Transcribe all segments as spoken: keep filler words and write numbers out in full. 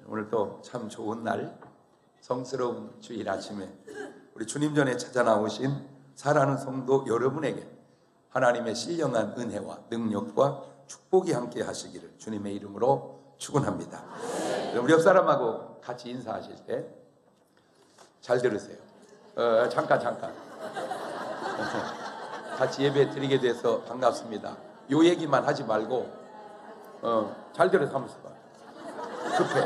오늘도 참 좋은 날, 성스러운 주일 아침에 우리 주님 전에 찾아 나오신 사랑하는 성도 여러분에게 하나님의 신령한 은혜와 능력과 축복이 함께 하시기를 주님의 이름으로 축원합니다. 우리 옆 사람하고 같이 인사하실 때 잘 들으세요. 어, 잠깐 잠깐 같이 예배 드리게 돼서 반갑습니다. 요 얘기만 하지 말고 어, 잘 들어서 하면서 봐. 급해.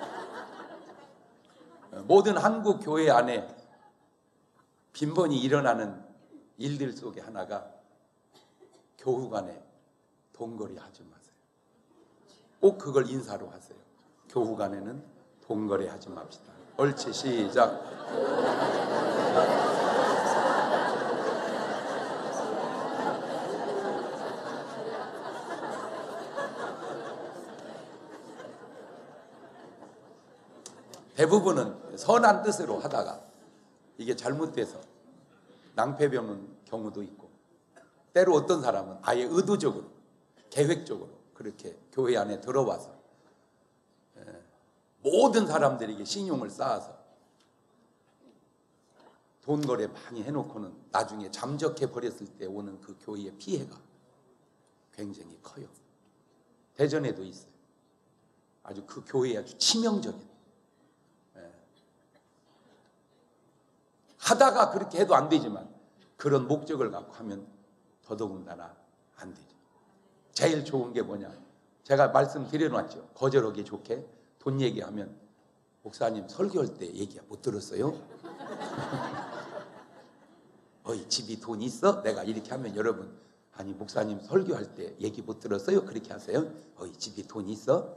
어, 모든 한국 교회 안에 빈번히 일어나는 일들 속에 하나가 교우 간에 동거리 하지 마세요. 꼭 그걸 인사로 하세요. 교우 간에는 동거리 하지 맙시다. 옳지, 시작. 대부분은 선한 뜻으로 하다가 이게 잘못돼서 낭패병은 경우도 있고, 때로 어떤 사람은 아예 의도적으로 계획적으로 그렇게 교회 안에 들어와서 모든 사람들에게 신용을 쌓아서 돈 거래 많이 해놓고는 나중에 잠적해 버렸을 때 오는 그 교회의 피해가 굉장히 커요. 대전에도 있어요. 아주 그 교회에 아주 치명적인. 하다가 그렇게 해도 안 되지만 그런 목적을 갖고 하면 더더군다나 안 되죠. 제일 좋은 게 뭐냐, 제가 말씀드려놨죠. 거절하기 좋게 돈 얘기하면 목사님 설교할 때 얘기 못 들었어요? 어이 집이 돈 있어? 내가 이렇게 하면 여러분, 아니 목사님 설교할 때 얘기 못 들었어요? 그렇게 하세요? 어이 집이 돈 있어?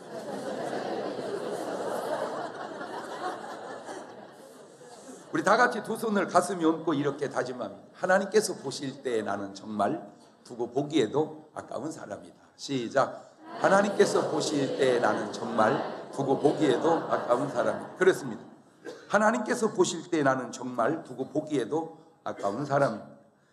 우리 다 같이 두 손을 가슴에 얹고 이렇게 다짐합니다. 하나님께서 보실 때 나는 정말 두고 보기에도 아까운 사람이다. 시작. 하나님께서 보실 때 나는 정말 두고 보기에도 아까운 사람이다. 그렇습니다. 하나님께서 보실 때 나는 정말 두고 보기에도 아까운 사람입니다.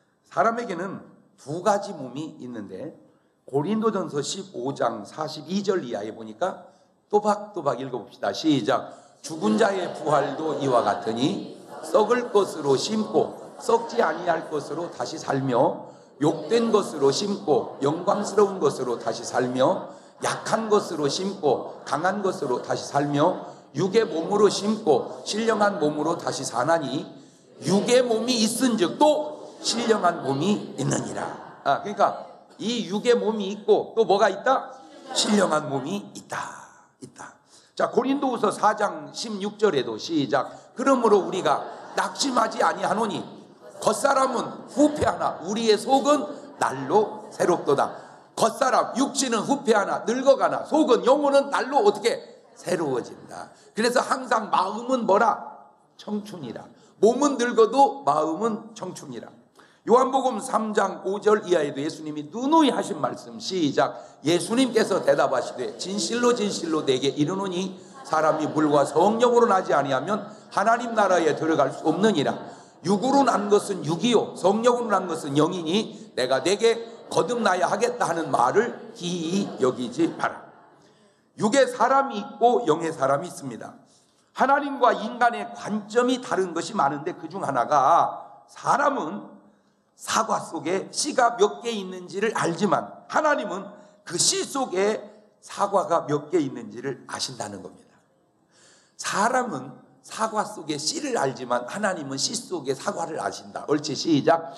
사람에게는 두 가지 몸이 있는데 고린도전서 십오 장 사십이 절 이하에 보니까 또박또박 읽어봅시다. 시작. 죽은 자의 부활도 이와 같으니 썩을 것으로 심고 썩지 아니할 것으로 다시 살며, 욕된 것으로 심고 영광스러운 것으로 다시 살며, 약한 것으로 심고 강한 것으로 다시 살며, 육의 몸으로 심고 신령한 몸으로 다시 사나니 육의 몸이 있은즉 또 신령한 몸이 있느니라. 아, 그러니까 이 육의 몸이 있고 또 뭐가 있다? 신령한 몸이 있다. 있다. 자, 고린도후서 사 장 십육 절에도 시작. 그러므로 우리가 낙심하지 아니하노니 겉사람은 후패하나 우리의 속은 날로 새롭도다. 겉사람 육신은 후패하나 늙어가나 속은 영혼은 날로 어떻게 새로워진다. 그래서 항상 마음은 뭐라? 청춘이라. 몸은 늙어도 마음은 청춘이라. 요한복음 삼 장 오 절 이하에도 예수님이 누누이 하신 말씀. 시작. 예수님께서 대답하시되 진실로 진실로 내게 이르노니 사람이 물과 성령으로 나지 아니하면 하나님 나라에 들어갈 수 없느니라. 육으로 난 것은 육이요 성령으로 난 것은 영이니 내가 내게 거듭나야 하겠다 하는 말을 기이 여기지 마라. 육에 사람이 있고 영에 사람이 있습니다. 하나님과 인간의 관점이 다른 것이 많은데 그중 하나가, 사람은 사과 속에 씨가 몇 개 있는지를 알지만 하나님은 그 씨 속에 사과가 몇 개 있는지를 아신다는 겁니다. 사람은 사과 속에 씨를 알지만 하나님은 씨 속에 사과를 아신다. 옳지, 시작.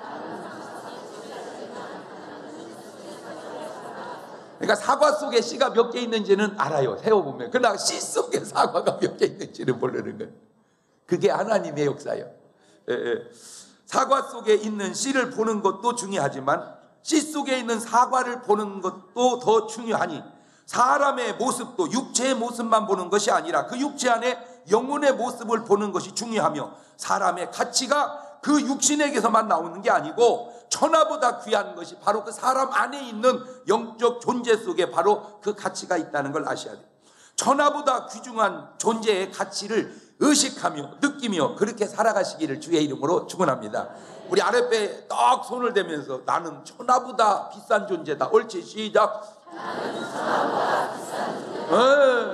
그러니까 사과 속에 씨가 몇 개 있는지는 알아요, 세어보면. 그러나 씨 속에 사과가 몇 개 있는지는 모르는 거예요. 그게 하나님의 역사예요. 에, 에. 사과 속에 있는 씨를 보는 것도 중요하지만 씨 속에 있는 사과를 보는 것도 더 중요하니, 사람의 모습도 육체의 모습만 보는 것이 아니라 그 육체 안에 영혼의 모습을 보는 것이 중요하며, 사람의 가치가 그 육신에게서만 나오는 게 아니고 천하보다 귀한 것이 바로 그 사람 안에 있는 영적 존재 속에 바로 그 가치가 있다는 걸 아셔야 돼요. 천하보다 귀중한 존재의 가치를 의식하며 느끼며 그렇게 살아가시기를 주의 이름으로 축원합니다. 우리 아랫배에 딱 손을 대면서 나는 천하보다 비싼 존재다. 옳지, 시작. 나는 천하보다 비싼 존재다. 에, 에, 에.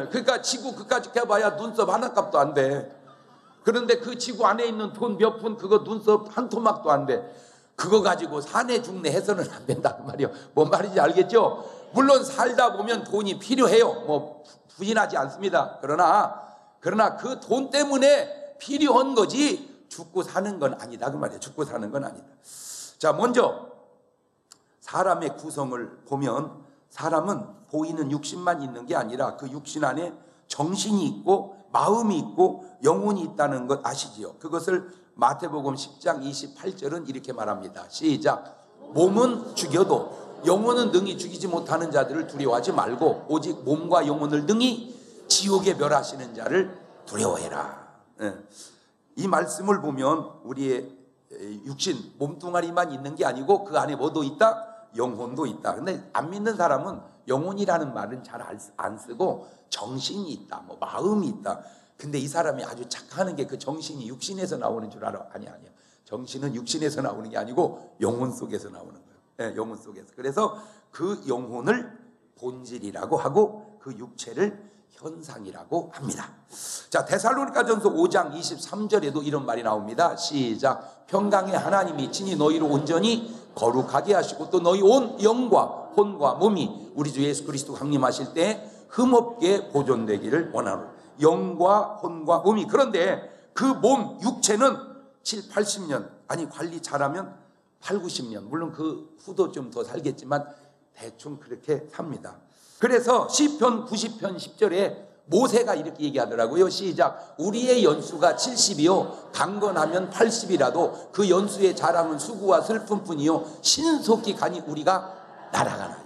예, 그러니까 지구 그까지 캐봐야 눈썹 하나 값도 안 돼. 그런데 그 지구 안에 있는 돈 몇 푼 그거 눈썹 한 토막도 안 돼. 그거 가지고 사내 중내 해서는 안 된다 그 말이요. 뭔 말인지 알겠죠? 물론 살다 보면 돈이 필요해요. 뭐 부인하지 않습니다. 그러나 그러나 그 돈 때문에 필요한 거지 죽고 사는 건 아니다 그 말이에요. 죽고 사는 건 아니다. 자, 먼저 사람의 구성을 보면 사람은 보이는 육신만 있는 게 아니라 그 육신 안에 정신이 있고 마음이 있고 영혼이 있다는 것 아시지요? 그것을 마태복음 십 장 이십팔 절은 이렇게 말합니다. 시작. 몸은 죽여도 영혼은 능히 죽이지 못하는 자들을 두려워하지 말고 오직 몸과 영혼을 능히 지옥에 멸하시는 자를 두려워해라. 이 말씀을 보면 우리의 육신 몸뚱아리만 있는 게 아니고 그 안에 뭐도 있다? 영혼도 있다. 근데 안 믿는 사람은 영혼이라는 말은 잘 안 쓰고 정신이 있다, 뭐 마음이 있다. 근데 이 사람이 아주 착각하는 게 그 정신이 육신에서 나오는 줄 알아. 아니 아니야. 정신은 육신에서 나오는 게 아니고 영혼 속에서 나오는 거예요. 네, 영혼 속에서. 그래서 그 영혼을 본질이라고 하고 그 육체를 현상이라고 합니다. 자, 데살로니가전서 오 장 이십삼 절에도 이런 말이 나옵니다. 시작. 평강의 하나님이 친히 너희를 온전히 거룩하게 하시고 또 너희 온 영과 혼과 몸이 우리 주 예수 그리스도 강림하실 때 흠없게 보존되기를 원하노라. 영과 혼과 몸이. 그런데 그 몸 육체는 칠, 팔십 년 아니 관리 잘하면 팔, 구십 년 물론 그 후도 좀 더 살겠지만 대충 그렇게 삽니다. 그래서 시편 구십 편 십 절에 모세가 이렇게 얘기하더라고요. 시작. 우리의 연수가 칠십이요 강건하면 팔십이라도 그 연수의 자랑은 수고와 슬픔뿐이요 신속히 가니 우리가 날아가나이다.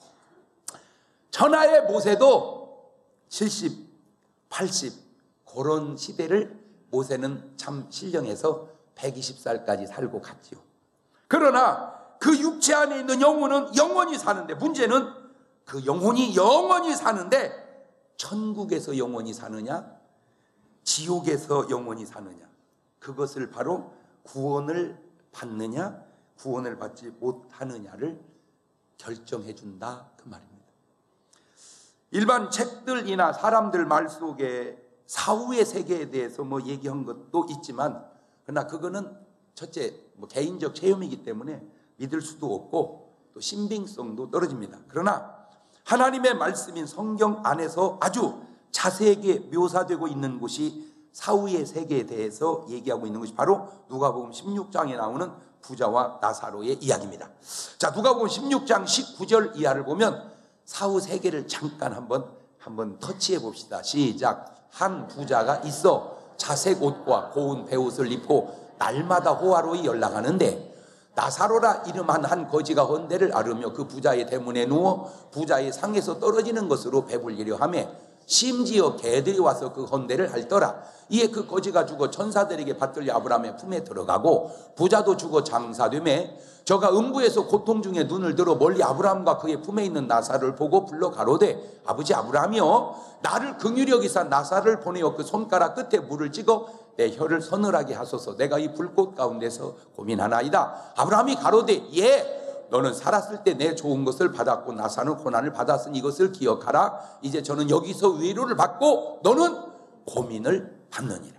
천하의 모세도 칠십, 팔십 그런 시대를 모세는 참 신령해서 백이십 살까지 살고 갔지요. 그러나 그 육체 안에 있는 영혼은 영원히 사는데 문제는 그 영혼이 영원히 사는데 천국에서 영원히 사느냐 지옥에서 영원히 사느냐 그것을 바로 구원을 받느냐 구원을 받지 못하느냐를 결정해 준다 그 말입니다. 일반 책들이나 사람들 말 속에 사후의 세계에 대해서 뭐 얘기한 것도 있지만 그러나 그거는 첫째 뭐 개인적 체험이기 때문에 믿을 수도 없고 또 신빙성도 떨어집니다. 그러나 하나님의 말씀인 성경 안에서 아주 자세하게 묘사되고 있는 곳이 사후의 세계에 대해서 얘기하고 있는 것이 바로 누가복음 십육 장에 나오는 부자와 나사로의 이야기입니다. 자, 누가복음 십육 장 십구 절 이하를 보면 사후 세계를 잠깐 한번 한번 터치해 봅시다. 시작. 한 부자가 있어 자색 옷과 고운 베옷을 입고 날마다 호화로이 연락하는데 나사로라 이름한 한 거지가 헌대를 앓으며 그 부자의 대문에 누워 부자의 상에서 떨어지는 것으로 배불리려 하며 심지어 개들이 와서 그 헌대를 핥더라. 이에 그 거지가 죽어 천사들에게 받들려 아브라함의 품에 들어가고 부자도 죽어 장사되매 저가 음부에서 고통 중에 눈을 들어 멀리 아브라함과 그의 품에 있는 나사를 보고 불러 가로되 아버지 아브라함이여 나를 긍휼히 여기사 나사를 보내어 그 손가락 끝에 물을 찍어 내 혀를 서늘하게 하소서. 내가 이 불꽃 가운데서 고민하나이다. 아브라함이 가로되 예 너는 살았을 때 내 좋은 것을 받았고 나사는 고난을 받았으니 이것을 기억하라. 이제 저는 여기서 위로를 받고 너는 고민을 받느니라.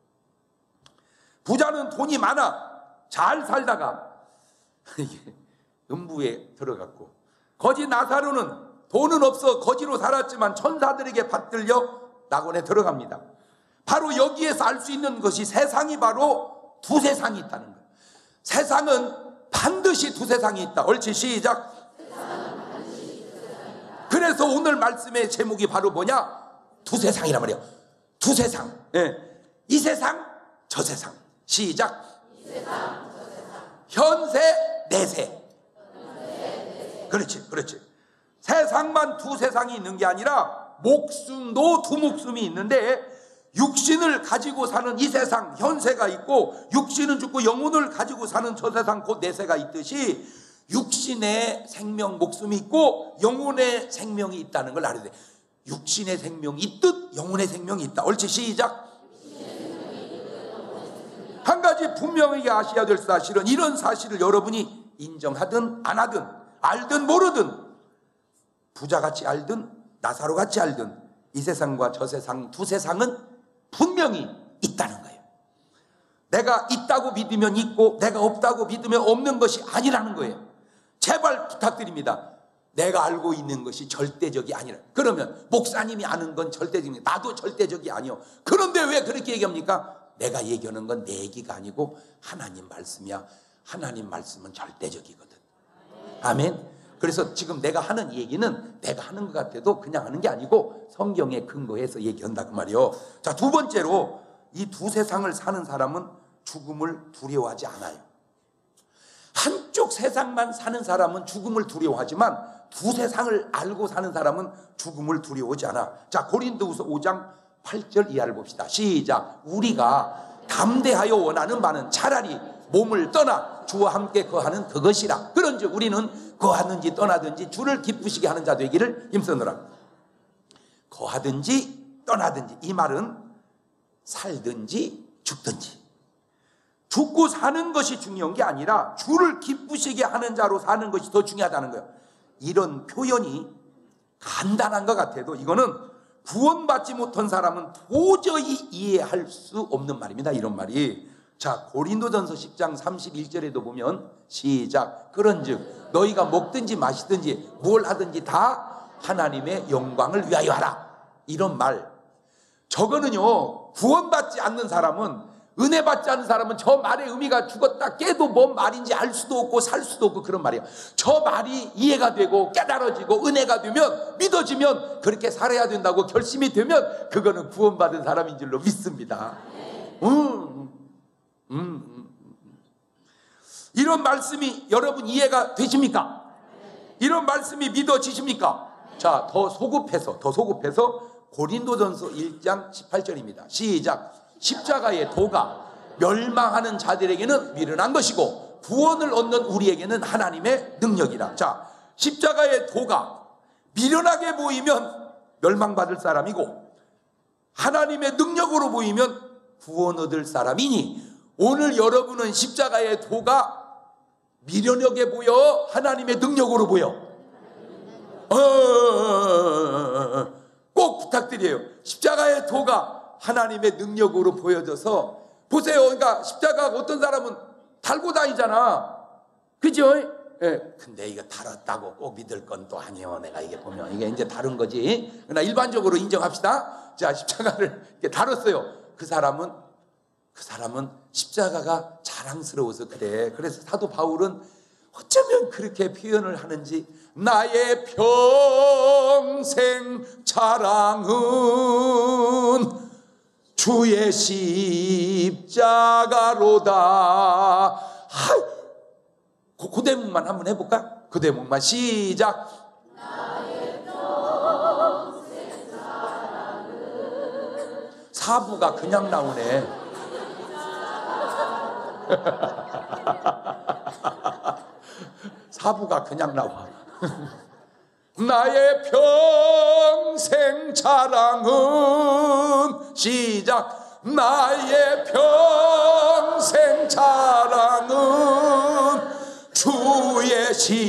부자는 돈이 많아 잘 살다가 음부에 들어갔고 거지 나사로는 돈은 없어 거지로 살았지만 천사들에게 받들려 낙원에 들어갑니다. 바로 여기에서 알 수 있는 것이 세상이 바로 두 세상이 있다는 거예요. 세상은 반드시 두 세상이 있다. 옳지 시작. 그래서 오늘 말씀의 제목이 바로 뭐냐? 두 세상이란 말이에요. 두 세상. 네. 이 세상 저 세상. 시작. 이 세상, 저 세상. 현세 내세. 그렇지 그렇지. 세상만 두 세상이 있는 게 아니라 목숨도 두 목숨이 있는데 육신을 가지고 사는 이 세상 현세가 있고 육신은 죽고 영혼을 가지고 사는 저 세상 곧 내세가 있듯이 육신의 생명 목숨이 있고 영혼의 생명이 있다는 걸 알아야 돼. 육신의 생명이 있듯 영혼의 생명이 있다. 옳지 시작. 한 가지 분명히 아셔야 될 사실은 이런 사실을 여러분이 인정하든 안 하든 알든 모르든 부자같이 알든 나사로같이 알든 이 세상과 저 세상, 두 세상은 분명히 있다는 거예요. 내가 있다고 믿으면 있고 내가 없다고 믿으면 없는 것이 아니라는 거예요. 제발 부탁드립니다. 내가 알고 있는 것이 절대적이 아니라. 그러면 목사님이 아는 건 절대적이, 나도 절대적이 아니요. 그런데 왜 그렇게 얘기합니까? 내가 얘기하는 건 내 얘기가 아니고 하나님 말씀이야. 하나님 말씀은 절대적이거든. 아멘. 그래서 지금 내가 하는 얘기는 내가 하는 것 같아도 그냥 하는 게 아니고 성경에 근거해서 얘기한다 그 말이요. 자, 두 번째로 이 두 세상을 사는 사람은 죽음을 두려워하지 않아요. 한쪽 세상만 사는 사람은 죽음을 두려워하지만 두 세상을 알고 사는 사람은 죽음을 두려워하지 않아. 자, 고린도후서 오 장 팔 절 이하를 봅시다. 시작. 우리가 담대하여 원하는 바는 차라리 몸을 떠나 주와 함께 거하는 그것이라. 그런즉 우리는 거하든지 떠나든지 주를 기쁘시게 하는 자 되기를 힘쓰느라. 거하든지 떠나든지, 이 말은 살든지 죽든지, 죽고 사는 것이 중요한 게 아니라 주를 기쁘시게 하는 자로 사는 것이 더 중요하다는 거예요. 이런 표현이 간단한 것 같아도 이거는 구원받지 못한 사람은 도저히 이해할 수 없는 말입니다. 이런 말이. 자, 고린도전서 십 장 삼십일 절에도 보면 시작. 그런즉 너희가 먹든지 마시든지 뭘 하든지 다 하나님의 영광을 위하여 하라. 이런 말. 저거는요, 구원받지 않는 사람은, 은혜 받지 않는 사람은 저 말의 의미가 죽었다 깨도 뭔 말인지 알 수도 없고 살 수도 없고 그런 말이에요. 저 말이 이해가 되고 깨달아지고 은혜가 되면, 믿어지면 그렇게 살아야 된다고 결심이 되면 그거는 구원받은 사람인 줄로 믿습니다. 음, 음, 음. 이런 말씀이 여러분 이해가 되십니까? 이런 말씀이 믿어지십니까? 자, 더 소급해서 더 소급해서 고린도전서 일 장 십팔 절입니다. 시작. 십자가의 도가 멸망하는 자들에게는 미련한 것이고 구원을 얻는 우리에게는 하나님의 능력이라. 자, 십자가의 도가 미련하게 보이면 멸망받을 사람이고 하나님의 능력으로 보이면 구원 얻을 사람이니, 오늘 여러분은 십자가의 도가 미련하게 보여, 하나님의 능력으로 보여? 어, 꼭 부탁드려요. 십자가의 도가 하나님의 능력으로 보여져서 보세요. 그러니까 십자가 어떤 사람은 달고 다니잖아. 그죠? 예. 근데 이거 달았다고 꼭 믿을 건 또 아니에요. 내가 이게 보면 이게 이제 다른 거지. 그러나 일반적으로 인정합시다. 자, 십자가를 이렇게 달았어요. 그 사람은 그 사람은 십자가가 자랑스러워서 그래. 그래서 사도 바울은 어쩌면 그렇게 표현을 하는지, 나의 평생 자랑은 주의 십자가로다. 하, 그, 그 대목만 한번 해볼까? 그 대목만 시작. 나의 평생 자랑은. 사부가 그냥 나오네. 사부가 그냥 나와. 나의 평생 자랑은 시작. 나의 평생 자랑은 주의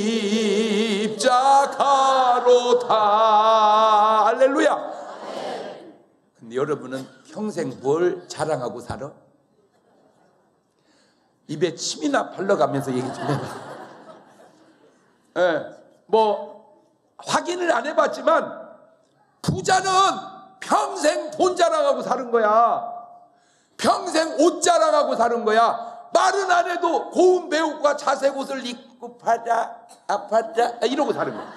십자가로다. 할렐루야. 근데 여러분은 평생 뭘 자랑하고 살아? 입에 침이나 발라가면서 얘기 좀 해봐. 예, 뭐 확인을 안 해봤지만 부자는 평생 돈 자랑하고 사는 거야. 평생 옷 자랑하고 사는 거야. 말은 안 해도 고운 배옷과 자색 옷을 입고 받아, 아 받아, 이러고 사는 거야.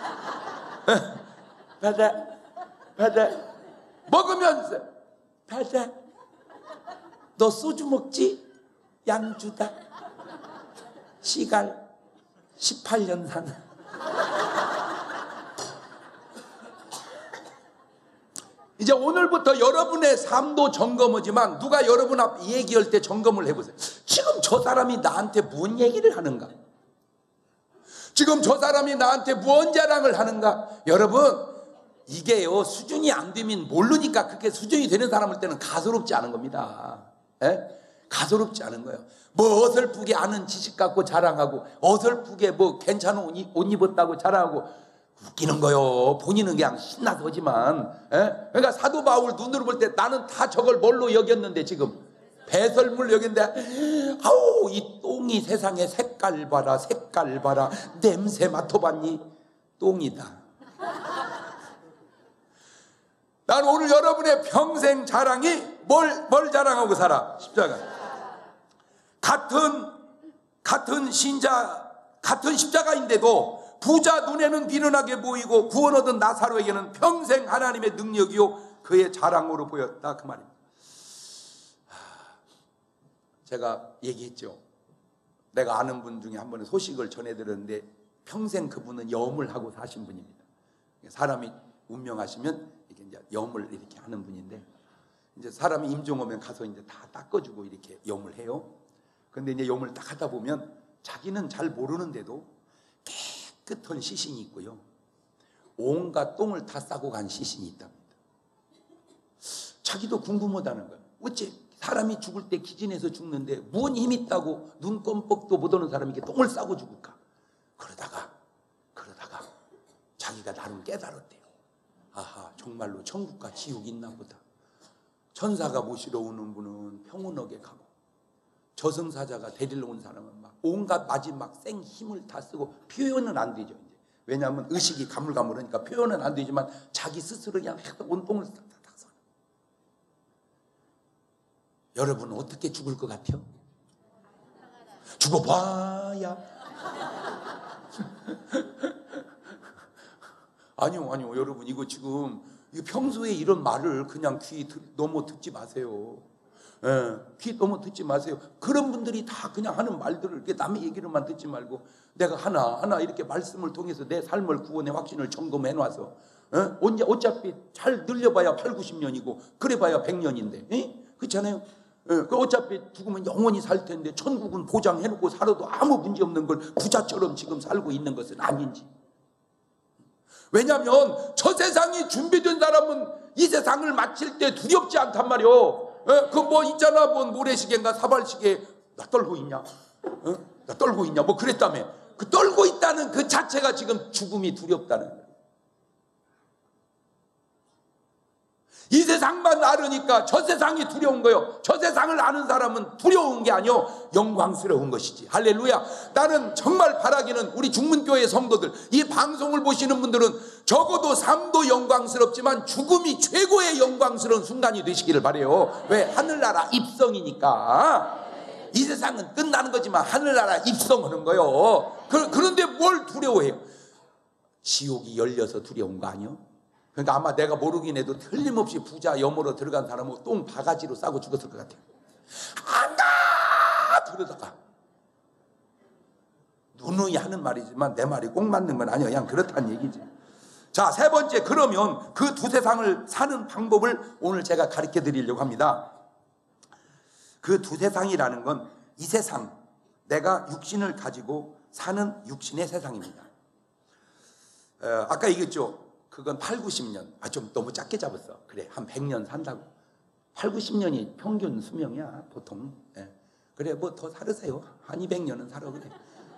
받아, 받아. 먹으면서 받아. 너 소주 먹지? 양주다. 시갈 십팔 년 산. 이제 오늘부터 여러분의 삶도 점검이지만 누가 여러분 앞 얘기할 때 점검을 해보세요. 지금 저 사람이 나한테 무슨 얘기를 하는가? 지금 저 사람이 나한테 무슨 자랑을 하는가? 여러분, 이게요, 수준이 안 되면 모르니까 그렇게 수준이 되는 사람일 때는 가소롭지 않은 겁니다. 에? 가소롭지 않은 거예요. 뭐 어설프게 아는 지식 갖고 자랑하고, 어설프게 뭐 괜찮은 옷 입었다고 자랑하고, 웃기는 거요. 본인은 그냥 신나서 하지만. 에? 그러니까 사도 바울 눈으로 볼 때 나는 다 저걸 뭘로 여겼는데 지금 배설물 여겼는데, 아우 이 똥이 세상에 색깔 봐라, 색깔 봐라, 냄새 맡아봤니? 똥이다. 난 오늘 여러분의 평생 자랑이 뭘, 뭘 자랑하고 살아? 십자가. 같은 같은 신자, 같은 십자가인데도 부자 눈에는 비련하게 보이고 구원 얻은 나사로에게는 평생 하나님의 능력이요 그의 자랑으로 보였다, 그 말입니다. 제가 얘기했죠. 내가 아는 분 중에 한 번은 소식을 전해드렸는데 평생 그분은 염을 하고 사신 분입니다. 사람이 운명하시면 이렇게 이제 염을 이렇게 하는 분인데, 이제 사람이 임종 오면 가서 이제 다 닦아주고 이렇게 염을 해요. 근데 이제 염을 딱 하다 보면 자기는 잘 모르는데도 깨끗한 시신이 있고요, 온갖 똥을 다 싸고 간 시신이 있답니다. 자기도 궁금하다는 거예요. 어째 사람이 죽을 때 기진해서 죽는데 뭔 힘 있다고 눈 껌뻑도 못 오는 사람이 이렇게 똥을 싸고 죽을까? 그러다가 그러다가 자기가 나름 깨달았대요. 아하, 정말로 천국과 지옥이 있나 보다. 천사가 모시러 오는 분은 평온하게 가고, 저승사자가 데리러 온 사람은 막 온갖 마지막 생 힘을 다 쓰고, 표현은 안 되죠. 이제. 왜냐하면 의식이 가물가물하니까 표현은 안 되지만 자기 스스로 그냥 온똥을 싹 다 써. 여러분은 어떻게 죽을 것 같아요? 죽어봐야. 아니요, 아니요. 여러분, 이거 지금 이거 평소에 이런 말을 그냥 귀 넘어 듣지 마세요. 예, 귀 넘어 듣지 마세요. 그런 분들이 다 그냥 하는 말들을 이렇게 남의 얘기를만 듣지 말고, 내가 하나 하나 이렇게 말씀을 통해서 내 삶을 구원의 확신을 점검해 놔서, 예? 언제 어차피 잘 늘려봐야 팔, 구십 년이고 그래봐야 백 년인데, 예? 그렇잖아요. 예, 그 어차피 죽으면 영원히 살 텐데 천국은 보장해놓고 살아도 아무 문제 없는 걸 부자처럼 지금 살고 있는 것은 아닌지. 왜냐하면 저 세상이 준비된 사람은 이 세상을 마칠 때 두렵지 않단 말이요. 그 뭐 있잖아, 뭐 모래시계인가 사발시계, 나 떨고 있냐? 어? 나 떨고 있냐? 뭐 그랬다며. 그 떨고 있다는 그 자체가 지금 죽음이 두렵다는 거예요. 이 세상만 알으니까 저 세상이 두려운 거예요. 저 세상을 아는 사람은 두려운 게 아니요, 영광스러운 것이지. 할렐루야. 나는 정말 바라기는 우리 중문교회 성도들, 이 방송을 보시는 분들은 적어도 삶도 영광스럽지만 죽음이 최고의 영광스러운 순간이 되시기를 바라요. 왜? 하늘나라 입성이니까. 이 세상은 끝나는 거지만 하늘나라 입성하는 거예요. 그, 그런데 뭘 두려워해요? 지옥이 열려서 두려운 거 아니요? 그러니까 아마 내가 모르긴 해도 틀림없이 부자 염으로 들어간 사람은 똥 바가지로 싸고 죽었을 것 같아요. 안 가! 그러다가 누누이 하는 말이지만 내 말이 꼭 맞는 건 아니야. 그냥 그렇다는 얘기지. 자, 세 번째, 그러면 그 두 세상을 사는 방법을 오늘 제가 가르쳐 드리려고 합니다. 그 두 세상이라는 건 이 세상, 내가 육신을 가지고 사는 육신의 세상입니다. 어, 아까 얘기했죠. 그건 팔, 구십 년. 아, 좀 너무 작게 잡았어. 그래, 한 백 년 산다고. 팔, 구십 년이 평균 수명이야, 보통. 예. 그래, 뭐 더 살으세요. 한 이백 년은 살아, 그래.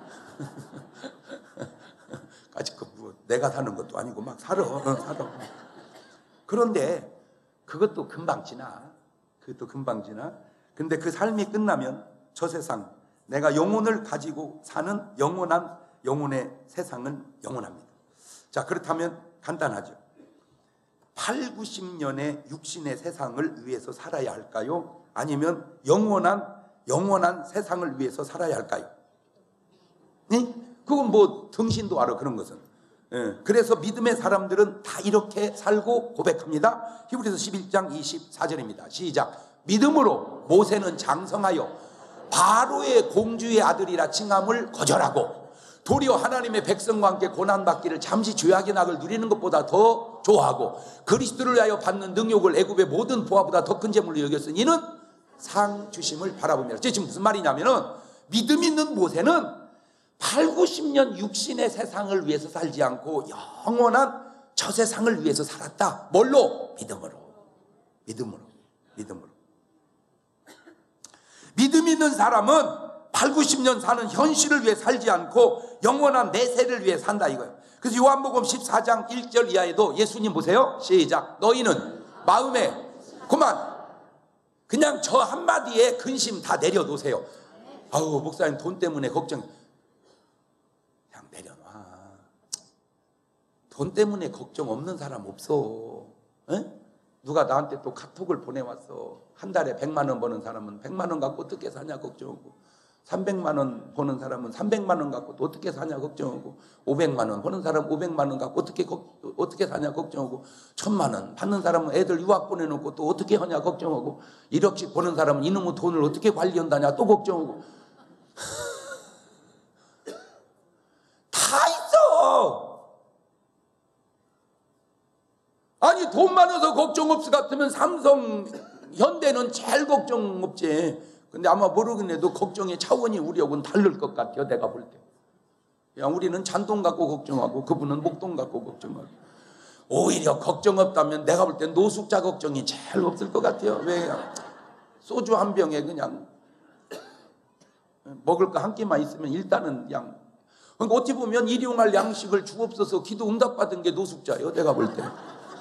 아직 그 뭐 내가 사는 것도 아니고 막 살아, 어, 살아. 그런데 그것도 금방 지나. 그것도 금방 지나. 근데 그 삶이 끝나면 저 세상, 내가 영혼을 가지고 사는 영원한 영혼의 세상은 영원합니다. 자, 그렇다면 간단하죠. 팔, 구십 년의 육신의 세상을 위해서 살아야 할까요? 아니면 영원한 영원한 세상을 위해서 살아야 할까요? 네? 그건 뭐 등신도 알아, 그런 것은. 예. 그래서 믿음의 사람들은 다 이렇게 살고 고백합니다. 히브리서 십일 장 이십사 절입니다. 시작. 믿음으로 모세는 장성하여 바로의 공주의 아들이라 칭함을 거절하고 도리어 하나님의 백성과 함께 고난받기를 잠시 죄악의 낙을 누리는 것보다 더 좋아하고 그리스도를 위하여 받는 능욕을 애굽의 모든 보화보다 더 큰 재물로 여겼으니 이는 상 주심을 바라봅니다. 지금 무슨 말이냐면은, 믿음 있는 모세는 팔, 구십 년 육신의 세상을 위해서 살지 않고 영원한 저 세상을 위해서 살았다. 뭘로? 믿음으로. 믿음으로. 믿음으로. 믿음 있는 사람은 팔, 구십 년 사는 현실을 위해 살지 않고 영원한 내세를 위해 산다 이거예요. 그래서 요한복음 십사 장 일 절 이하에도 예수님 보세요. 시작. 너희는 마음에 그만 그냥 저 한마디에 근심 다 내려놓으세요. 아우 목사님 돈 때문에 걱정. 그냥 내려놔. 돈 때문에 걱정 없는 사람 없어. 에? 누가 나한테 또 카톡을 보내왔어. 한 달에 백만 원 버는 사람은 백만 원 갖고 어떻게 사냐 걱정하고, 삼백만 원 버는 사람은 삼백만 원 갖고 또 어떻게 사냐 걱정하고, 오백만 원 버는 사람은 오백만 원 갖고 어떻게 어떻게 사냐 걱정하고, 천만 원 받는 사람은 애들 유학 보내놓고 또 어떻게 하냐 걱정하고, 일억씩 버는 사람은 이놈의 돈을 어떻게 관리한다냐 또 걱정하고. 다 있어. 아니 돈 많아서 걱정 없을 것 같으면 삼성, 현대는 제일 걱정 없지. 근데 아마 모르겠네도 걱정의 차원이 우리하고는 다를 것 같아요. 내가 볼 때. 그냥 우리는 잔돈 갖고 걱정하고 그분은 목돈 갖고 걱정하고. 오히려 걱정 없다면 내가 볼 때 노숙자 걱정이 제일 없을 것 같아요. 왜? 소주 한 병에 그냥 먹을 거 한 끼만 있으면 일단은 그냥. 그러니까 어찌 보면 일용할 양식을 주옵소서 기도 응답받은 게 노숙자예요. 내가 볼 때.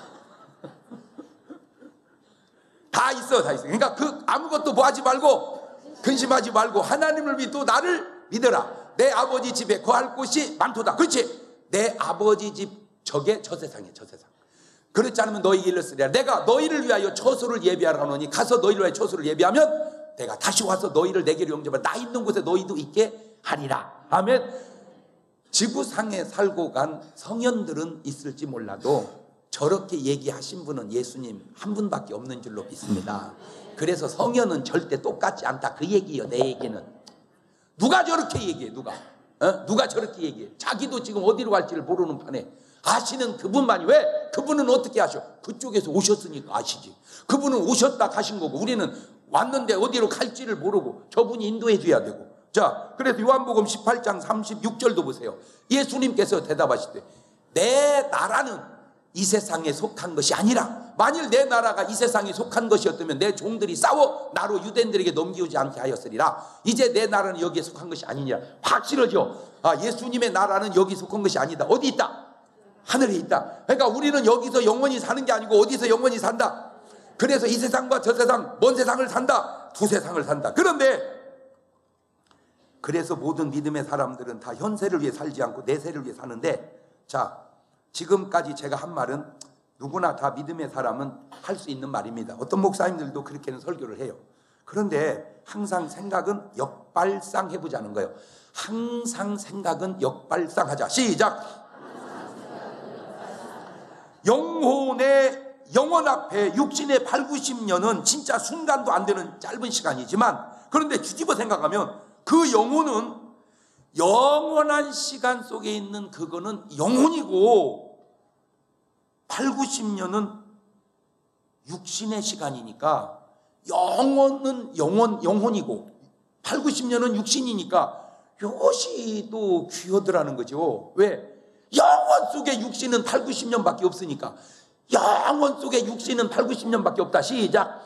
다 있어, 다 있어. 그러니까 그 아무것도 뭐 하지 말고 근심하지 말고 하나님을 믿고 나를 믿어라. 내 아버지 집에 거할 곳이 많도다. 그렇지? 내 아버지 집 저게 저 세상이야, 저 세상. 그렇지 않으면 너희 일러 쓰리라. 내가 너희를 위하여 처소를 예비하라 하노니 가서 너희를 위하여 처소를 예비하면 내가 다시 와서 너희를 내게로 영접하라. 나 있는 곳에 너희도 있게 하리라. 아멘. 지구상에 살고 간 성현들은 있을지 몰라도 저렇게 얘기하신 분은 예수님 한 분밖에 없는 줄로 믿습니다. 그래서 성현은 절대 똑같지 않다. 그 얘기예요. 내 얘기는. 누가 저렇게 얘기해? 누가? 어? 누가 저렇게 얘기해? 자기도 지금 어디로 갈지를 모르는 판에 아시는 그분만이. 왜? 그분은 어떻게 아셔? 그쪽에서 오셨으니까 아시지. 그분은 오셨다 가신 거고 우리는 왔는데 어디로 갈지를 모르고 저분이 인도해 줘야 되고. 자, 그래서 요한복음 십팔 장 삼십육 절도 보세요. 예수님께서 대답하시되 내 나라는 이 세상에 속한 것이 아니라, 만일 내 나라가 이 세상에 속한 것이었다면 내 종들이 싸워 나로 유대인들에게 넘기우지 않게 하였으리라. 이제 내 나라는 여기에 속한 것이 아니니라. 확실하죠. 아, 예수님의 나라는 여기 속한 것이 아니다. 어디 있다? 하늘에 있다. 그러니까 우리는 여기서 영원히 사는 게 아니고 어디서 영원히 산다. 그래서 이 세상과 저 세상, 먼 세상을 산다. 두 세상을 산다. 그런데 그래서 모든 믿음의 사람들은 다 현세를 위해 살지 않고 내세를 위해 사는데, 자, 지금까지 제가 한 말은 누구나 다 믿음의 사람은 할 수 있는 말입니다. 어떤 목사님들도 그렇게는 설교를 해요. 그런데 항상 생각은 역발상 해보자는 거예요. 항상 생각은 역발상하자. 시작. 영혼의 영혼 앞에 육신의 팔, 구십 년은 진짜 순간도 안 되는 짧은 시간이지만, 그런데 뒤집어 생각하면 그 영혼은 영원한 시간 속에 있는 그거는 영혼이고, 팔, 구십 년은 육신의 시간이니까 영혼은 영혼, 영혼이고 팔, 구십 년은 육신이니까 이것이 또 귀하더라는 거죠. 왜? 영혼 속에 육신은 팔, 구십 년밖에 없으니까. 영혼 속에 육신은 팔, 구십 년밖에 없다. 시작.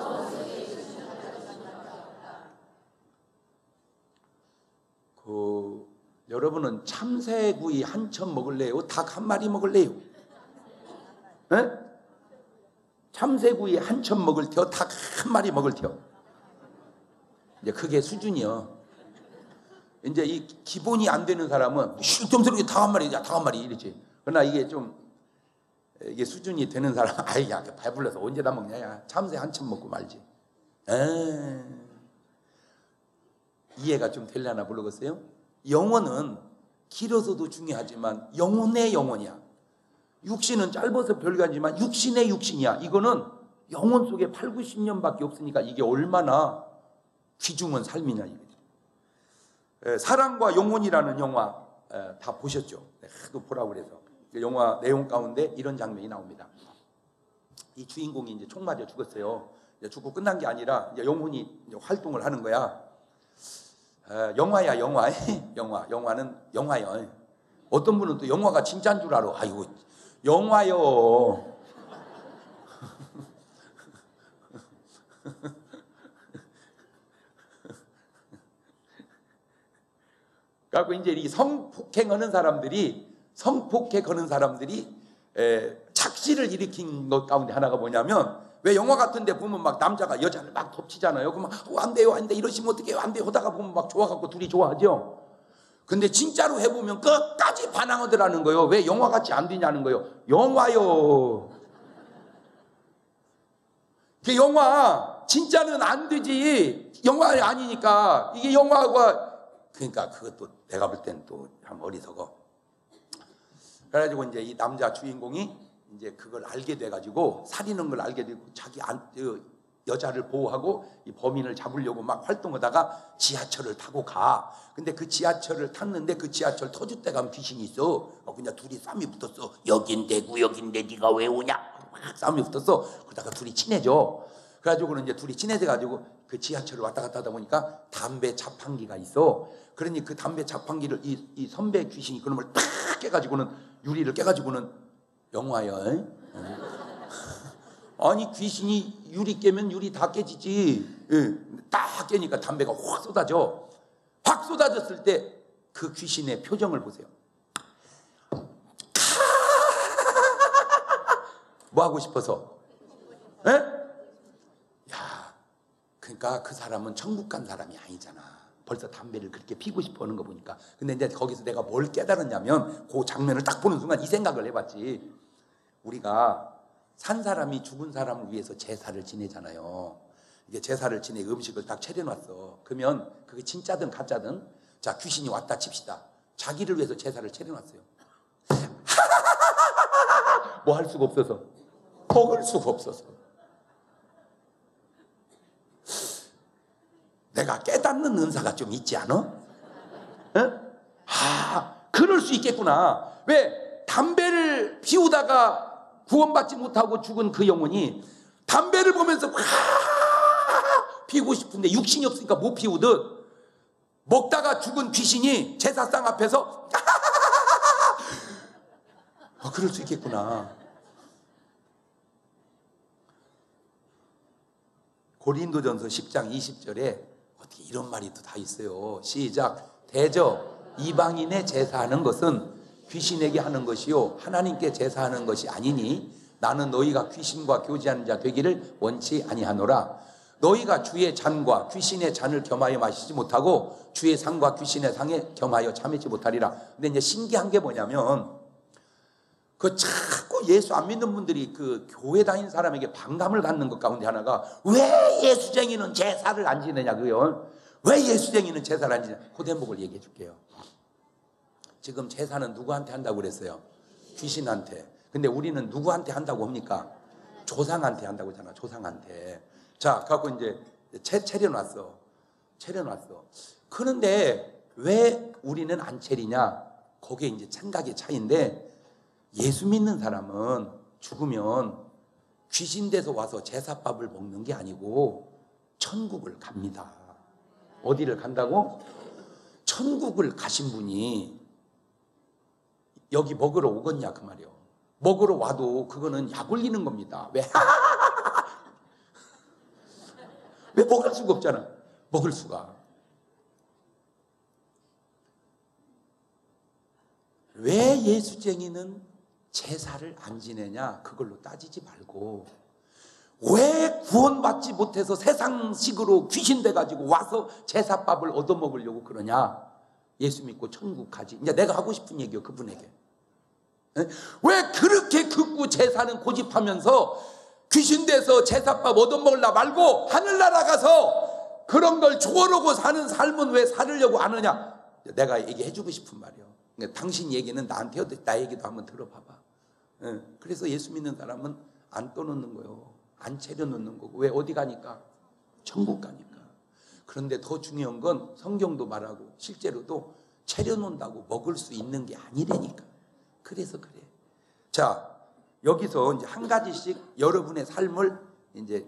그 여러분은 참새구이 한 천 먹을래요? 닭 한 마리 먹을래요? 에? 참새구이 한 천 먹을 테요? 닭 한 마리 먹을 테요? 이제 그게 수준이요. 이제 이 기본이 안 되는 사람은 쉴tom스럽게 닭 한 마리, 닭 한 마리 이러지. 그러나 이게 좀 이게 수준이 되는 사람, 아이 야 배불러서 언제 다 먹냐, 야 참새 한 천 먹고 말지. 에 이해가 좀 되려나 모르겠어요. 영혼은 길어서도 중요하지만 영혼의 영혼이야. 육신은 짧아서 별거하지만 육신의 육신이야. 이거는 영혼 속에 팔, 구십 년밖에 없으니까 이게 얼마나 귀중한 삶이냐 이게. 사랑과 영혼이라는 영화 다 보셨죠? 하도 보라고 그래서 영화 내용 가운데 이런 장면이 나옵니다. 이 주인공이 이제 총 맞아 죽었어요. 죽고 끝난 게 아니라 이제 영혼이 이제 활동을 하는 거야. 어, 영화야 영화. 영화 영화는 영화요. 어떤 분은 또 영화가 진짜인 줄 알아. 아이고 영화요. 그래서 이제 이 성폭행하는 사람들이 성폭행 거는 사람들이 에, 착시를 일으킨 것 가운데 하나가 뭐냐면, 왜 영화 같은 데 보면 막 남자가 여자를 막 덮치잖아요. 그러면 어, 안 돼요, 안 돼, 이러시면 어떡해요, 안 돼요 하다가 보면 막 좋아갖고 둘이 좋아하죠. 근데 진짜로 해보면 끝까지 반항하더라는 거예요. 왜 영화같이 안 되냐는 거예요. 영화요. 그 영화 진짜는 안 되지. 영화 아니니까. 이게 영화가, 그러니까 그것도 내가 볼 땐 또 참 어리석어. 그래가지고 이제 이 남자 주인공이 이제 그걸 알게 돼가지고, 살인한 걸 알게 되고 자기 안, 여자를 보호하고 이 범인을 잡으려고 막 활동하다가 지하철을 타고 가. 근데 그 지하철을 탔는데 그 지하철 터줏대 가면 귀신이 있어. 어, 그냥 둘이 싸움이 붙었어. 여긴데 구역인데 네가 왜 오냐? 막 싸움이 붙었어. 그러다가 둘이 친해져. 그래가지고는 이제 둘이 친해져가지고 그 지하철을 왔다 갔다 하다 보니까 담배 자판기가 있어. 그러니 그 담배 자판기를 이, 이 선배 귀신이 그놈을 딱 깨가지고는, 유리를 깨가지고는, 영화야. 아니 귀신이 유리 깨면 유리 다 깨지지. 예. 딱 깨니까 담배가 확 쏟아져. 확 쏟아졌을 때 그 귀신의 표정을 보세요. 뭐 하고 싶어서? 예? 야, 그러니까 그 사람은 천국 간 사람이 아니잖아. 벌써 담배를 그렇게 피고 싶어 하는 거 보니까. 근데 이제 거기서 내가 뭘 깨달았냐면, 그 장면을 딱 보는 순간 이 생각을 해봤지. 우리가 산 사람이 죽은 사람을 위해서 제사를 지내잖아요. 이게 제사를 지내 음식을 딱 차려놨어. 그러면 그게 진짜든 가짜든, 자 귀신이 왔다 칩시다. 자기를 위해서 제사를 차려놨어요. 뭐 할 수가 없어서, 먹을 수가 없어서. 내가 깨닫는 은사가 좀 있지 않아? 응? 아, 그럴 수 있겠구나. 왜? 담배를 피우다가 구원받지 못하고 죽은 그 영혼이 담배를 보면서 피우고 싶은데 육신이 없으니까 못 피우듯, 먹다가 죽은 귀신이 제사상 앞에서 어, 그럴 수 있겠구나. 고린도전서 십 장 이십 절에 어떻게 이런 말이 또 다 있어요. 시작. 대저 이방인의 제사하는 것은 귀신에게 하는 것이요 하나님께 제사하는 것이 아니니, 나는 너희가 귀신과 교제하는 자 되기를 원치 아니하노라. 너희가 주의 잔과 귀신의 잔을 겸하여 마시지 못하고 주의 상과 귀신의 상에 겸하여 참여지 못하리라. 근데 이제 신기한 게 뭐냐면, 그 자꾸 예수 안 믿는 분들이 그 교회 다니는 사람에게 반감을 갖는 것 가운데 하나가, 왜 예수쟁이는 제사를 안 지내냐고요. 왜 예수쟁이는 제사를 안 지내냐. 그 대목을 얘기해 줄게요. 지금 제사는 누구한테 한다고 그랬어요? 귀신한테. 근데 우리는 누구한테 한다고 합니까? 조상한테 한다고 하잖아. 조상한테. 자, 갖고 이제 채, 차려놨어. 차려놨어. 그런데 왜 우리는 안 차리냐? 거기에 이제 생각의 차이인데, 예수 믿는 사람은 죽으면 귀신 돼서 와서 제사밥을 먹는 게 아니고 천국을 갑니다. 어디를 간다고? 천국을 가신 분이 여기 먹으러 오겠냐 그 말이요. 먹으러 와도 그거는 약 올리는 겁니다. 왜? 왜 먹을 수가 없잖아. 먹을 수가. 왜 예수쟁이는 제사를 안 지내냐? 그걸로 따지지 말고, 왜 구원받지 못해서 세상식으로 귀신 돼가지고 와서 제사밥을 얻어먹으려고 그러냐? 예수 믿고 천국 가지. 이제 내가 하고 싶은 얘기요, 그분에게. 왜 그렇게 극구 제사는 고집하면서 귀신 돼서 제사밥 얻어먹으려 말고 하늘나라 가서 그런 걸 조어르고 사는 삶은 왜 살으려고 안 하냐? 내가 얘기해주고 싶은 말이요. 그러니까 당신 얘기는 나한테 해도 나 얘기도 한번 들어봐봐. 그래서 예수 믿는 사람은 안 떠놓는 거요. 안 차려놓는 거고. 왜? 어디 가니까? 천국 가니까. 그런데 더 중요한 건 성경도 말하고 실제로도 차려놓는다고 먹을 수 있는 게 아니라니까. 그래서 그래. 자, 여기서 이제 한 가지씩 여러분의 삶을 이제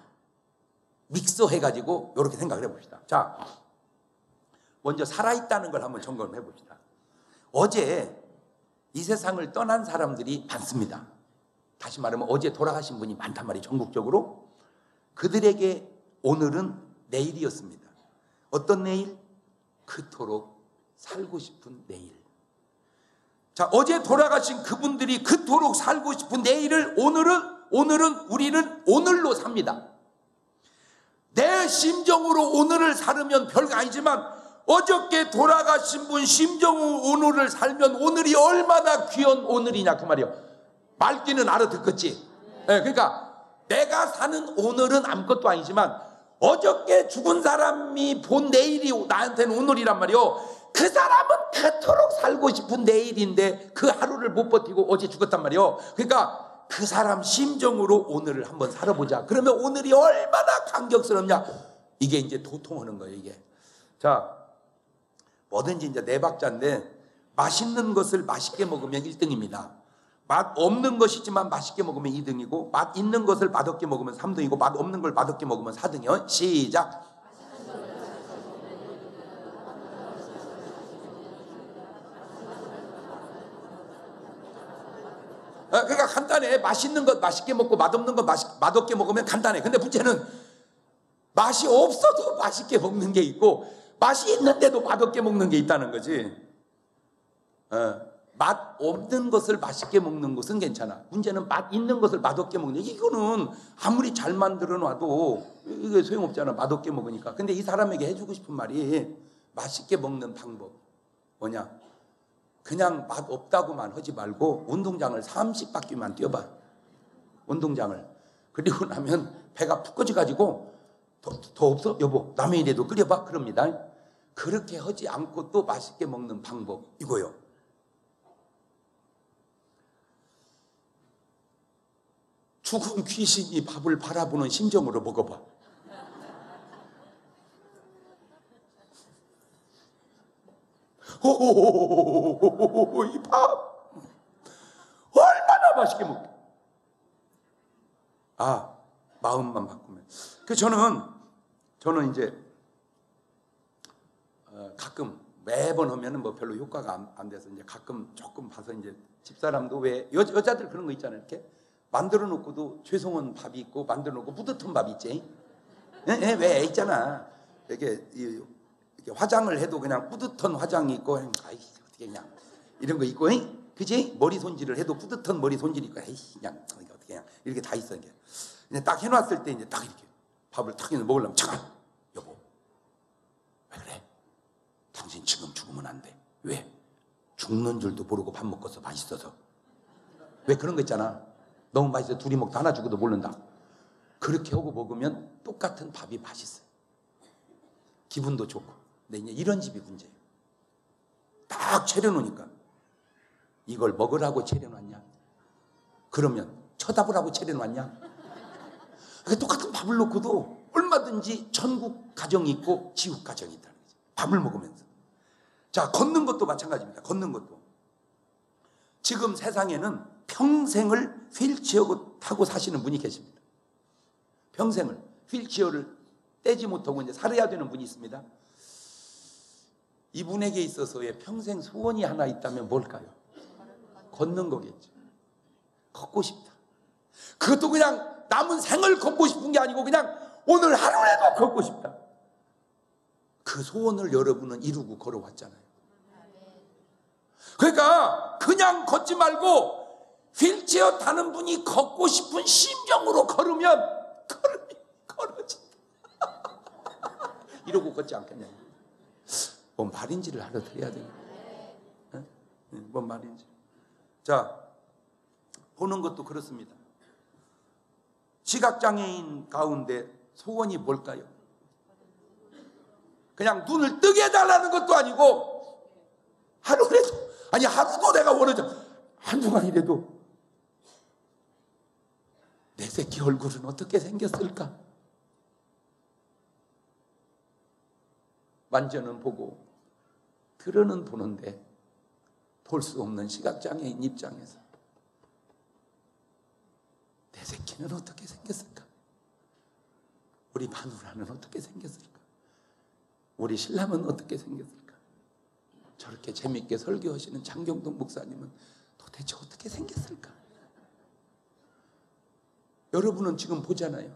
믹서해가지고 이렇게 생각을 해봅시다. 자, 먼저 살아있다는 걸 한번 점검해 봅시다. 어제 이 세상을 떠난 사람들이 많습니다. 다시 말하면 어제 돌아가신 분이 많단 말이에요. 전국적으로. 그들에게 오늘은 내일이었습니다. 어떤 내일? 그토록 살고 싶은 내일. 자, 어제 돌아가신 그분들이 그토록 살고 싶은 내일을 오늘은 오늘은 우리는 오늘로 삽니다. 내 심정으로 오늘을 살으면 별거 아니지만 어저께 돌아가신 분 심정으로 오늘을 살면 오늘이 얼마나 귀한 오늘이냐 그 말이에요. 말귀는 알아듣겠지. 네, 그러니까 내가 사는 오늘은 아무것도 아니지만 어저께 죽은 사람이 본 내일이 나한테는 오늘이란 말이에요. 그 사람은 그토록 살고 싶은 내일인데 그 하루를 못 버티고 어제 죽었단 말이에요. 그러니까 그 사람 심정으로 오늘을 한번 살아보자. 그러면 오늘이 얼마나 감격스럽냐. 이게 이제 도통하는 거예요, 이게. 자, 뭐든지 이제 네 박자인데 맛있는 것을 맛있게 먹으면 일 등입니다. 맛 없는 것이지만 맛있게 먹으면 이 등이고 맛 있는 것을 맛없게 먹으면 삼 등이고 맛 없는 걸 맛없게 먹으면 사 등이요. 시작. 그러니까 간단해. 맛있는 것 맛있게 먹고 맛없는 것 맛있, 맛없게 먹으면 간단해. 근데 문제는 맛이 없어도 맛있게 먹는 게 있고 맛이 있는데도 맛없게 먹는 게 있다는 거지. 어, 맛 없는 것을 맛있게 먹는 것은 괜찮아. 문제는 맛 있는 것을 맛없게 먹는 게, 이거는 아무리 잘 만들어 놔도 이게 소용없잖아. 맛없게 먹으니까. 근데 이 사람에게 해주고 싶은 말이 맛있게 먹는 방법 뭐냐? 그냥 맛 없다고만 하지 말고 운동장을 삼십 바퀴만 뛰어봐. 운동장을. 그리고 나면 배가 푹 꺼져가지고 더, 더 없어? 여보 라면이라도 끓여봐. 그럽니다. 그렇게 하지 않고 또 맛있게 먹는 방법 이거요. 죽은 귀신이 밥을 바라보는 심정으로 먹어봐. 오호호호호호호호호, 이 밥 얼마나 맛있게 먹게. 아, 마음만 바꾸면. 그 저는 저는 이제 어, 가끔 매번 하면은 뭐 별로 효과가 안, 안 돼서 이제 가끔 조금 봐서 이제 집사람도 왜 여, 여자들 그런 거 있잖아요. 이렇게 만들어 놓고도 죄송한 밥이 있고 만들어 놓고 뿌듯한 밥이 있지. 예, 예, 왜 있잖아. 이렇게 이, 화장을 해도 그냥 뿌듯한 화장이 있고, 아이 어떻게 그냥 이런 거 있고, 그지? 머리 손질을 해도 뿌듯한 머리 손질이 있고, 에이 그냥 어떻게 그냥 이렇게 다 있어. 이게 이제 딱 해놨을 때 이제 딱 이렇게 밥을 탁 해서 먹으려면 잠깐, 여보, 왜 그래? 당신 지금 죽으면 안 돼. 왜? 죽는 줄도 모르고 밥 먹어서 맛있어서. 왜 그런 거 있잖아. 너무 맛있어 둘이 먹다 하나 죽어도 모른다. 그렇게 하고 먹으면 똑같은 밥이 맛있어요. 기분도 좋고. 근데 이제 이런 집이 문제예요. 딱 차려놓으니까 이걸 먹으라고 차려놨냐? 그러면 쳐다보라고 차려놨냐? 똑같은 밥을 놓고도 얼마든지 천국 가정이 있고 지옥 가정이 있다는 거죠. 밥을 먹으면서. 자, 걷는 것도 마찬가지입니다. 걷는 것도. 지금 세상에는 평생을 휠체어 타고 사시는 분이 계십니다. 평생을 휠체어를 떼지 못하고 이제 살아야 되는 분이 있습니다. 이분에게 있어서의 평생 소원이 하나 있다면 뭘까요? 걷는 거겠죠. 걷고 싶다. 그것도 그냥 남은 생을 걷고 싶은 게 아니고 그냥 오늘 하루라도 걷고 싶다. 그 소원을 여러분은 이루고 걸어왔잖아요. 그러니까 그냥 걷지 말고 휠체어 타는 분이 걷고 싶은 심정으로 걸으면 걸음이 걸어진다. 이러고 걷지 않겠냐. 뭔 말인지를 알아들어야 돼요. 네? 뭔 말인지. 자, 보는 것도 그렇습니다. 시각장애인 가운데 소원이 뭘까요? 그냥 눈을 뜨게 해달라는 것도 아니고 하루라도, 아니 하루도 내가 원하죠. 한동안이라도 내 새끼 얼굴은 어떻게 생겼을까? 만져는 보고 들어는 보는데 볼 수 없는 시각장애인 입장에서 내 새끼는 어떻게 생겼을까? 우리 마누라는 어떻게 생겼을까? 우리 신랑은 어떻게 생겼을까? 저렇게 재밌게 설교하시는 장경동 목사님은 도대체 어떻게 생겼을까? 여러분은 지금 보잖아요.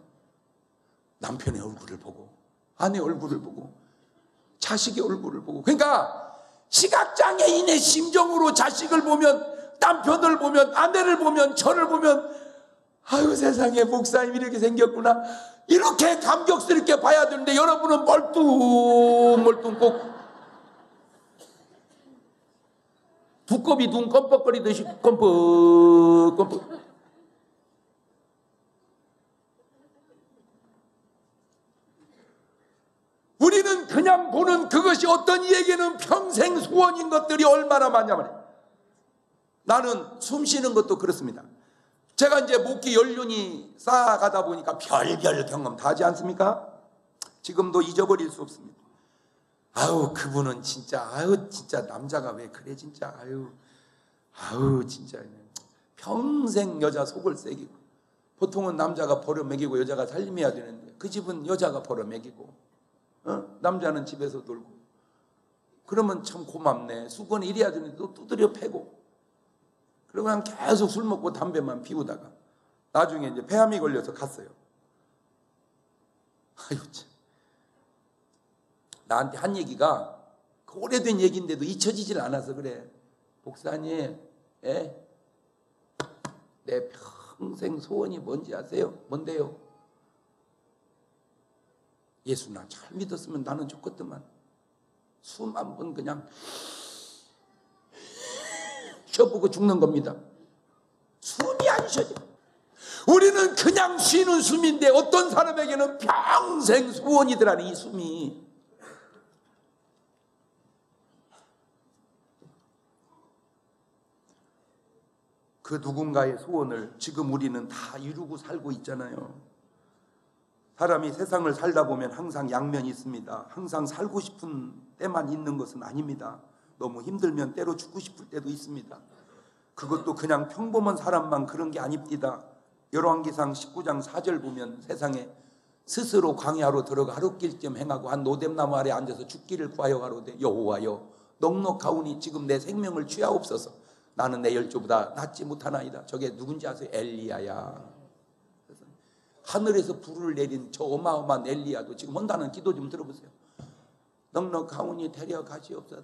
남편의 얼굴을 보고 아내 얼굴을 보고 자식의 얼굴을 보고. 그러니까 시각장애인의 심정으로 자식을 보면, 남편을 보면, 아내를 보면, 저를 보면, 아유 세상에 목사님 이렇게 생겼구나, 이렇게 감격스럽게 봐야 되는데 여러분은 멀뚱멀뚱 꼭 두꺼비 눈 껌뻑거리듯이 껌뻑껌뻑. 우리는 그냥 보는 그것이 어떤 이에게는 평생 소원인 것들이 얼마나 많냐면, 나는 숨 쉬는 것도 그렇습니다. 제가 이제 목기 연륜이 쌓아가다 보니까 별별 경험 다 하지 않습니까? 지금도 잊어버릴 수 없습니다. 아유 그분은 진짜, 아유 진짜 남자가 왜 그래 진짜, 아유 아유 진짜 평생 여자 속을 새기고, 보통은 남자가 벌어먹이고 여자가 살림해야 되는데 그 집은 여자가 벌어먹이고, 어? 남자는 집에서 놀고. 그러면 참 고맙네. 수건이 이래야 되는데 또 두드려 패고, 그러면 계속 술 먹고 담배만 피우다가 나중에 이제 폐암이 걸려서 갔어요. 아유 참. 나한테 한 얘기가 그 오래된 얘기인데도 잊혀지질 않아서 그래. 목사님, 예? 내 평생 소원이 뭔지 아세요? 뭔데요? 예수 나 잘 믿었으면 나는 좋겠더만 수만 번 그냥 쉬어보고 죽는 겁니다. 숨이 안 쉬어져. 우리는 그냥 쉬는 숨인데 어떤 사람에게는 평생 소원이더라니, 이 숨이. 그 누군가의 소원을 지금 우리는 다 이루고 살고 있잖아요. 사람이 세상을 살다 보면 항상 양면이 있습니다. 항상 살고 싶은 때만 있는 것은 아닙니다. 너무 힘들면 때로 죽고 싶을 때도 있습니다. 그것도 그냥 평범한 사람만 그런 게 아닙니다. 열왕기상 십구 장 사 절 보면 세상에 스스로 광야로 들어가 하룻길쯤 행하고 한 노뎀나무 아래 앉아서 죽기를 구하여 가로되 여호와여 넉넉하오니 지금 내 생명을 취하옵소서. 나는 내 열조보다 낫지 못하나이다. 저게 누군지 아세요? 엘리야야. 하늘에서 불을 내린 저 어마어마한 엘리야도 지금 온다는 기도 좀 들어보세요. 넉넉하오니 데려가시옵소서.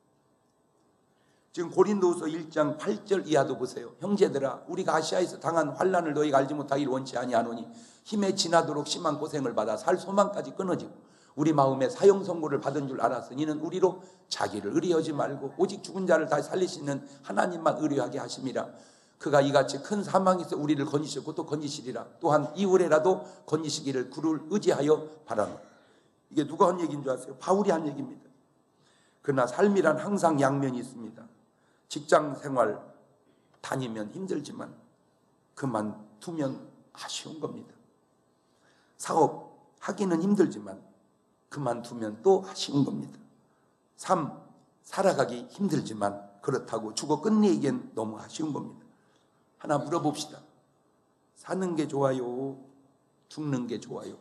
지금 고린도후서 일 장 팔 절 이하도 보세요. 형제들아, 우리가 아시아에서 당한 환난을 너희가 알지 못하기를 원치 아니하노니 힘에 지나도록 심한 고생을 받아 살 소망까지 끊어지고 우리 마음에 사형 선고를 받은 줄 알아서 이는 우리로 자기를 의뢰하지 말고 오직 죽은 자를 다시 살리시는 하나님만 의뢰하게 하심이라. 그가 이같이 큰 사망에서 우리를 건지셨고 또 건지시리라. 또한 이후에라도 건지시기를 그를 의지하여 바라노. 이게 누가 한 얘기인 줄 아세요? 바울이 한 얘기입니다. 그러나 삶이란 항상 양면이 있습니다. 직장 생활 다니면 힘들지만 그만두면 아쉬운 겁니다. 사업 하기는 힘들지만 그만두면 또 아쉬운 겁니다. 삶 살아가기 힘들지만 그렇다고 죽어 끝내기엔 너무 아쉬운 겁니다. 하나 물어봅시다. 사는 게 좋아요? 죽는 게 좋아요?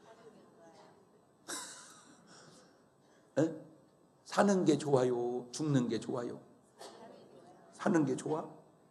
에? 사는 게 좋아요? 죽는 게 좋아요? 사는 게 좋아?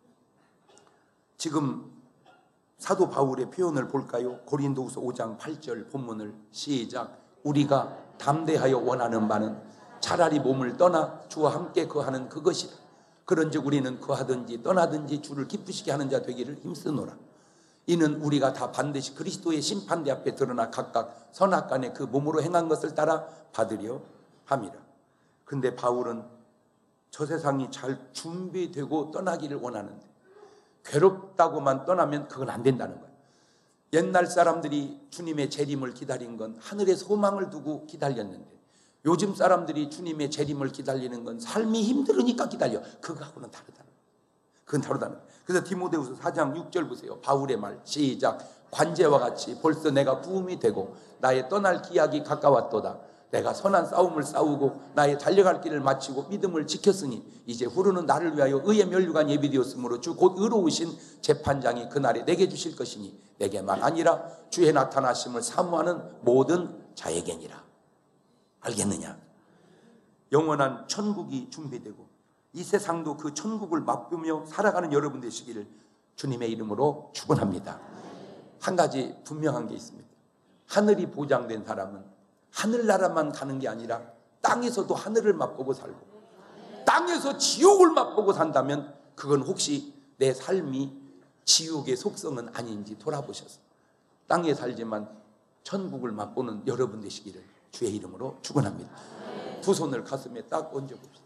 지금 사도 바울의 표현을 볼까요? 고린도후서 오 장 팔 절 본문을 시작. 우리가 담대하여 원하는 바는 차라리 몸을 떠나 주와 함께 거하는 그것이라. 그런즉 우리는 거하든지 떠나든지 주를 기쁘시게 하는 자 되기를 힘쓰노라. 이는 우리가 다 반드시 그리스도의 심판대 앞에 드러나 각각 선악간에 그 몸으로 행한 것을 따라 받으려 함이라. 근데 바울은 저 세상이 잘 준비되고 떠나기를 원하는데 괴롭다고만 떠나면 그건 안 된다는 거예요. 옛날 사람들이 주님의 재림을 기다린 건 하늘에 소망을 두고 기다렸는데 요즘 사람들이 주님의 재림을 기다리는 건 삶이 힘들으니까 기다려. 그거하고는 다르다는 거예요. 그건 다르다는 거예요. 그래서 디모데후서 사 장 육 절 보세요. 바울의 말 시작. 관제와 같이 벌써 내가 부음이 되고 나의 떠날 기약이 가까웠도다. 내가 선한 싸움을 싸우고 나의 달려갈 길을 마치고 믿음을 지켰으니 이제 후로는 나를 위하여 의의 면류관 예비되었으므로 주 곧 의로우신 재판장이 그날에 내게 주실 것이니 내게만 아니라 주의 나타나심을 사모하는 모든 자에게니라. 알겠느냐? 영원한 천국이 준비되고 이 세상도 그 천국을 맛보며 살아가는 여러분 되시기를 주님의 이름으로 축원합니다. 한 가지 분명한 게 있습니다. 하늘이 보장된 사람은 하늘나라만 가는 게 아니라 땅에서도 하늘을 맛보고 살고 땅에서 지옥을 맛보고 산다면 그건 혹시 내 삶이 지옥의 속성은 아닌지 돌아보셔서 땅에 살지만 천국을 맛보는 여러분 되시기를 주의 이름으로 축원합니다. 두 손을 가슴에 딱 얹어봅시다.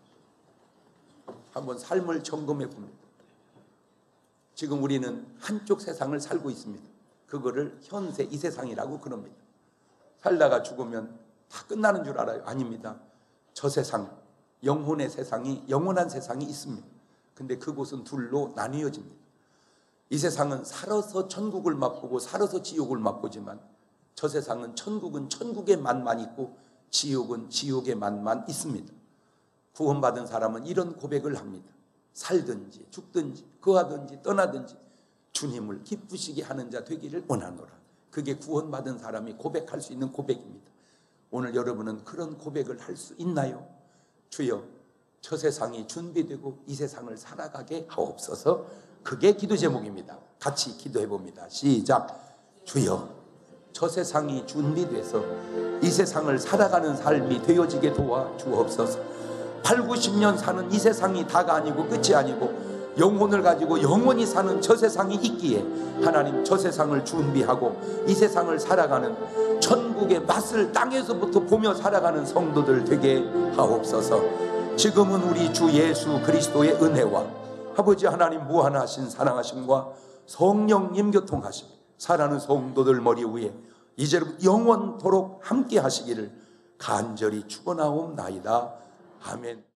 한번 삶을 점검해 봅니다. 지금 우리는 한쪽 세상을 살고 있습니다. 그거를 현세 이 세상이라고 그럽니다. 살다가 죽으면 다 끝나는 줄 알아요? 아닙니다. 저 세상, 영혼의 세상이, 영원한 세상이 있습니다. 근데 그곳은 둘로 나뉘어집니다. 이 세상은 살아서 천국을 맛보고 살아서 지옥을 맛보지만 저 세상은 천국은 천국의 맛만 있고 지옥은 지옥의 맛만 있습니다. 구원받은 사람은 이런 고백을 합니다. 살든지 죽든지 거하든지 떠나든지 주님을 기쁘시게 하는 자 되기를 원하노라. 그게 구원받은 사람이 고백할 수 있는 고백입니다. 오늘 여러분은 그런 고백을 할 수 있나요? 주여, 저 세상이 준비되고 이 세상을 살아가게 하옵소서. 그게 기도 제목입니다. 같이 기도해 봅니다. 시작. 주여, 저 세상이 준비돼서 이 세상을 살아가는 삶이 되어지게 도와 주옵소서. 팔, 구십 년 사는 이 세상이 다가 아니고 끝이 아니고 영혼을 가지고 영원히 사는 저 세상이 있기에 하나님, 저 세상을 준비하고 이 세상을 살아가는 천국의 맛을 땅에서부터 보며 살아가는 성도들 되게 하옵소서. 지금은 우리 주 예수 그리스도의 은혜와 아버지 하나님 무한하신 사랑하심과 성령님 교통하심 사랑하는 성도들 머리 위에 이제부터 영원토록 함께 하시기를 간절히 축원하옵나이다. 아멘.